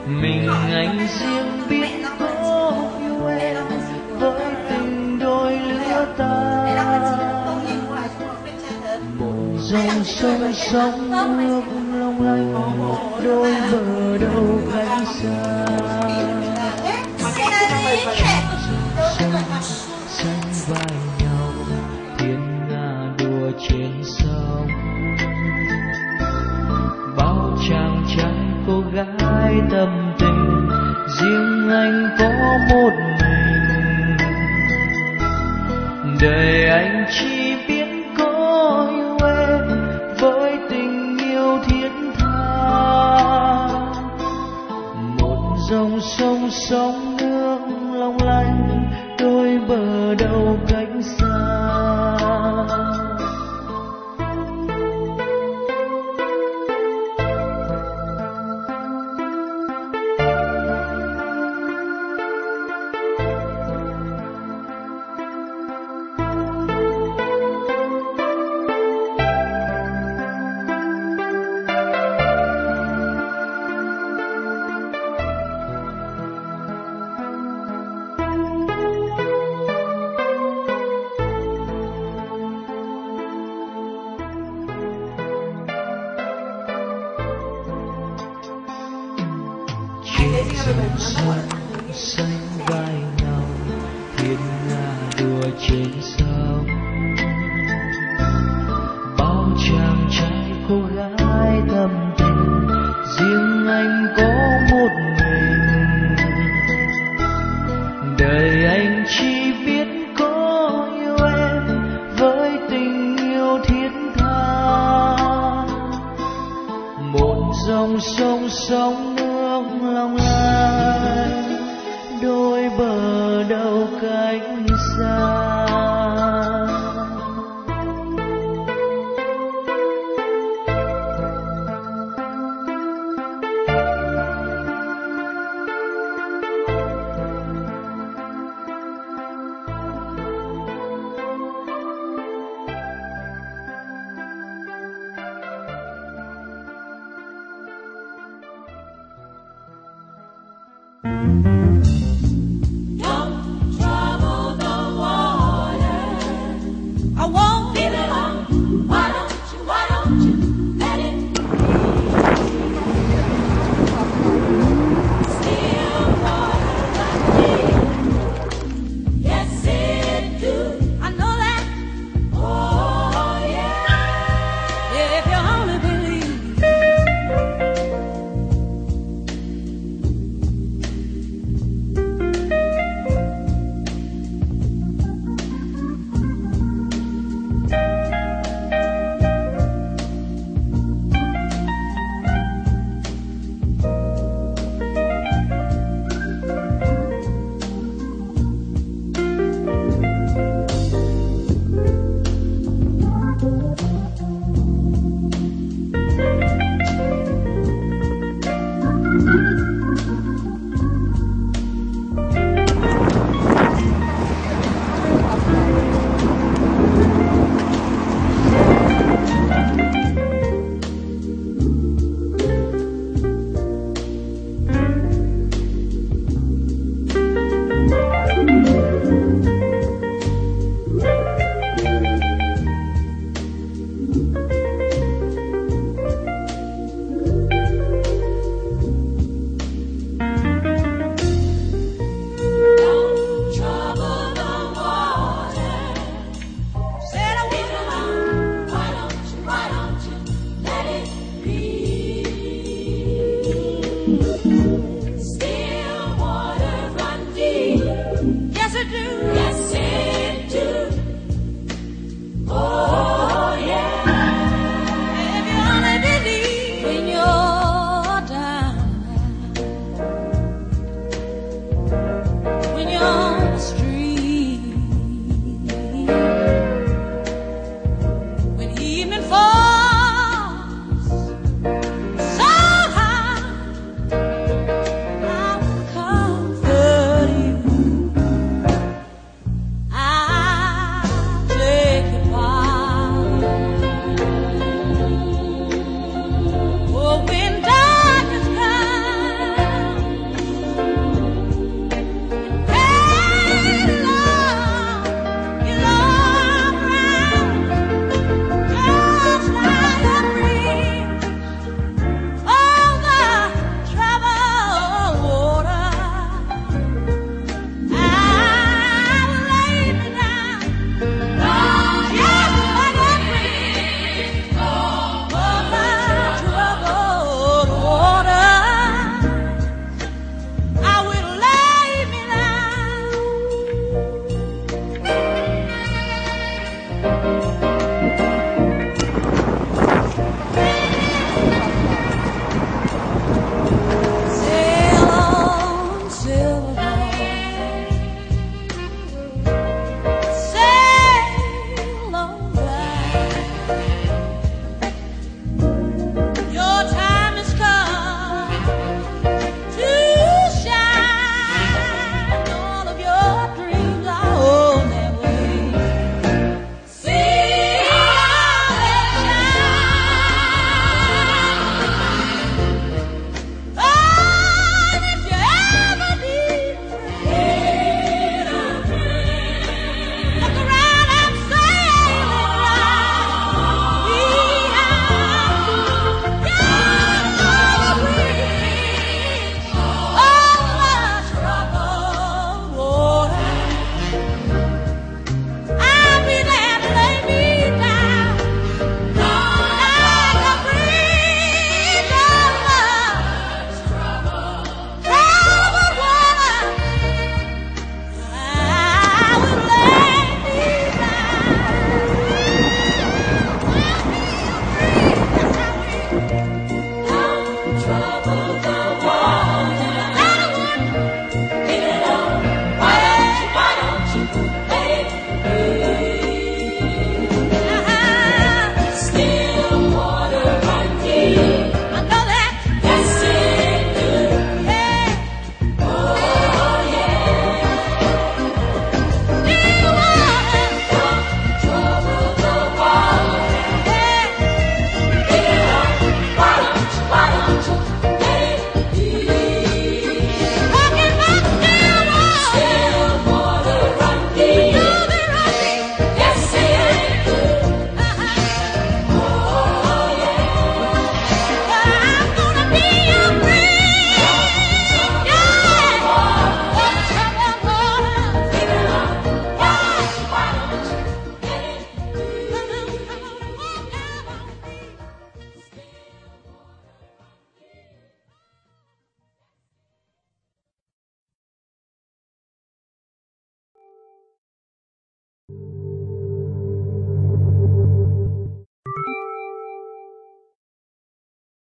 mình anh riêng biết có yêu em với tình đôi lứa ta. Một dòng sông sóng nước long lanh, đôi bờ đâu cách xa. Xanh vai nhau thiên nga đùa trên sông, bao chàng trai cô gái tâm tình, riêng anh có một mình. Đời anh chỉ biết có yêu em với tình yêu thiết tha. Một dòng sông sóng nước long lanh, đôi bờ đâu cách xa. Dòng sông xanh vai nhau thiên nga đùa trên sông, bao chàng trai cô gái tâm tình, riêng anh có một mình. Đời anh chỉ biết có yêu em với tình yêu thiết tha. Một dòng sông sóng nước long lanh, đôi bờ đâu cách xa. Do